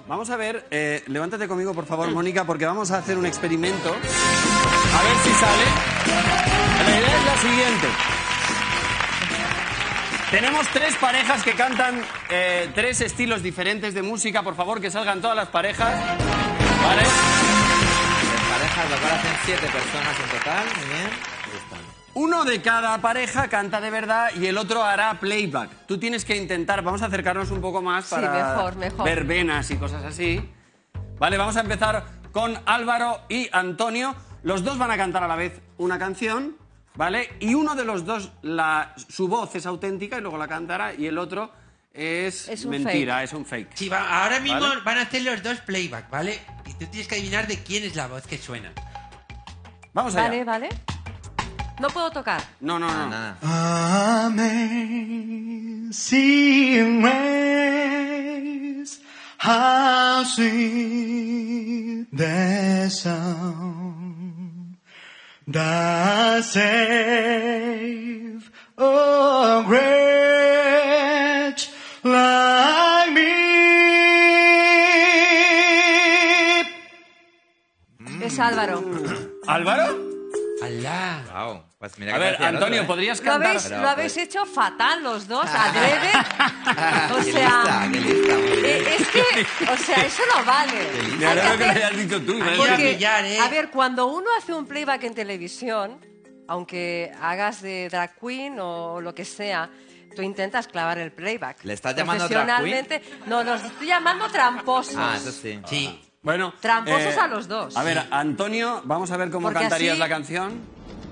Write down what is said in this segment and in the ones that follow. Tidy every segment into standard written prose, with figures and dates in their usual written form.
Vamos a ver, levántate conmigo, por favor, Mónica, porque vamos a hacer un experimento. A ver si sale. La idea es la siguiente. Tenemos 3 parejas que cantan 3 estilos diferentes de música. Por favor, que salgan todas las parejas. ¿Vale? Las parejas, lo cual hacen 7 personas en total. Muy bien. Ahí están. Uno de cada pareja canta de verdad y el otro hará playback. Tú tienes que intentar, vamos a acercarnos un poco más para mejor. ver venas y cosas así. Vale, vamos a empezar con Álvaro y Antonio. Los dos van a cantar a la vez una canción, ¿vale? Y uno de los dos, su voz es auténtica y luego la cantará, y el otro es mentira, es un fake. Sí, ahora mismo ¿Vale? van a hacer los dos playback, ¿vale? Y tú tienes que adivinar de quién es la voz que suena. Vamos allá. Vale. No puedo tocar. No. Nada. Amazing grace, how sweet the sound that saved a wretch like me. Es Álvaro. ¿Álvaro? ¡Alá! Wow. Pues mira A que ver, parecía el Antonio, otro, ¿eh? ¿podrías Lo cantar? habéis hecho fatal los dos, adrede. O Qué sea, lista, muy bien. es que, o sea, eso no vale. Me Hay que alegro que lo hacer- hayas dicho tú. Porque- ¿Ves? Porque, pillar, ¿eh? a ver, cuando uno hace un playback en televisión, aunque hagas de drag queen o lo que sea, tú intentas clavar el playback. ¿Le estás llamando drag Profesionalmente, no, los estoy llamando tramposos. Ah, eso sí. Sí. Bueno, Tramposos a los dos. A ver, Antonio, vamos a ver cómo Porque cantarías así- la canción.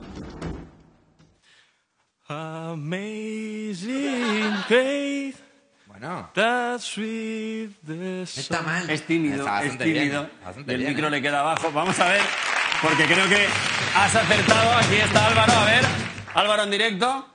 Amazing faith, Bueno. that sweet the No está mal. Es tímido, Está es bastante bien, tímido. bastante Y el bien, micro ¿eh? le queda abajo. Vamos a ver, porque creo que has acertado. Aquí está Álvaro, a ver. Álvaro en directo.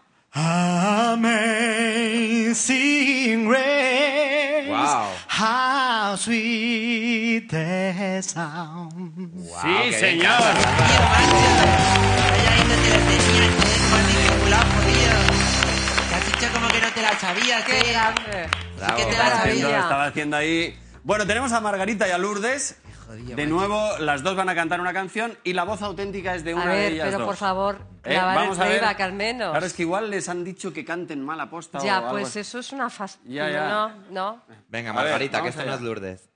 Amazing grace, Wow. how sweet the sound. Wow, Sí, qué bien señor. cantas, Tío, Álvaro. macho. Vaya ahí no te la tenías, más disimulado, jodido. Te has dicho como que no te la sabías, ¡Qué ¿eh? grande! Bravo. ¿Qué te Estaba la haciendo, sabías? estaba haciendo ahí. Bueno, tenemos a Margarita y a Lourdes. jodido, De macho. nuevo, las dos van a cantar una canción y la voz auténtica es de una A de ver, ellas pero dos. por favor, grabar el Vamos a ver. playback al menos. Claro, es que igual les han dicho que canten mal aposta o Ya, algo pues así. eso es una Ya, ya. No. Venga, A ver, Margarita, que vamos esto no allá. es Lourdes.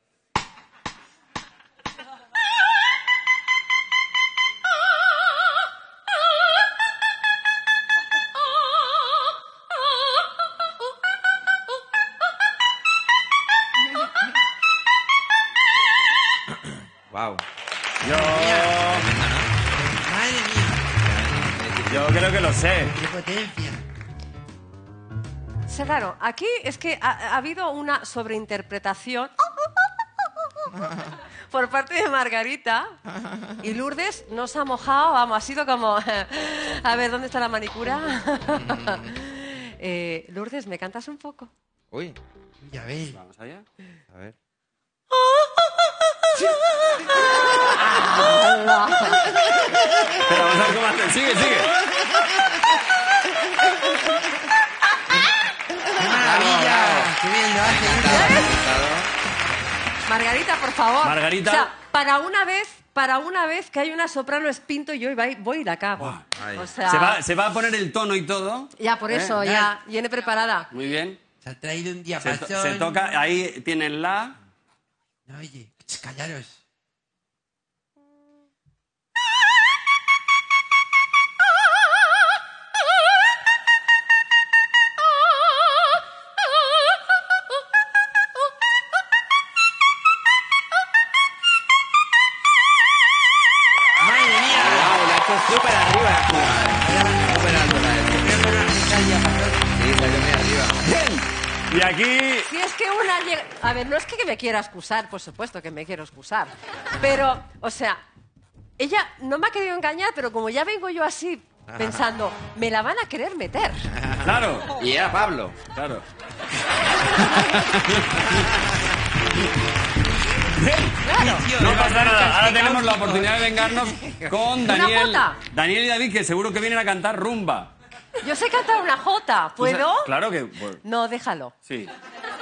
Wow. Madre mía, Yo creo que lo sé. qué potencia. Sí, claro, aquí es que ha habido una sobreinterpretación por parte de Margarita y Lourdes no se ha mojado, vamos, ha sido como... A ver, ¿dónde está la manicura? Lourdes, ¿me cantas un poco? Uy, Ya ves. Vamos allá. a ver. Pero vamos a ver cómo hace. Sigue. ¡Qué maravilla! ¡Qué bien lo hace! Margarita, por favor. Margarita. O sea, para una vez que hay una soprano espinto, yo voy y la cago. Ay. O sea, Se va a poner el tono y todo. ya por eso, ya viene preparada. Muy bien. Se ha traído un Se diapasón. toca, ahí tienen la... No, oye, callaros. ¡Madre mía! Wow, la ha hecho súper arriba. Súper alto la ha hecho. Creo que no está el diapasón. Sí, salió muy arriba. Y aquí... Si es que una llega... A ver, no es que me quiera excusar, por supuesto que me quiero excusar. Pero, o sea, ella no me ha querido engañar, pero como ya vengo yo así pensando, me la van a querer meter. Claro, Y era Pablo. claro. No pasa nada. Ahora tenemos la oportunidad de vengarnos con Daniel. jota. Daniel y David, que seguro que vienen a cantar rumba. Yo sé cantar una jota, ¿puedo? Claro que... pues, No, déjalo. sí.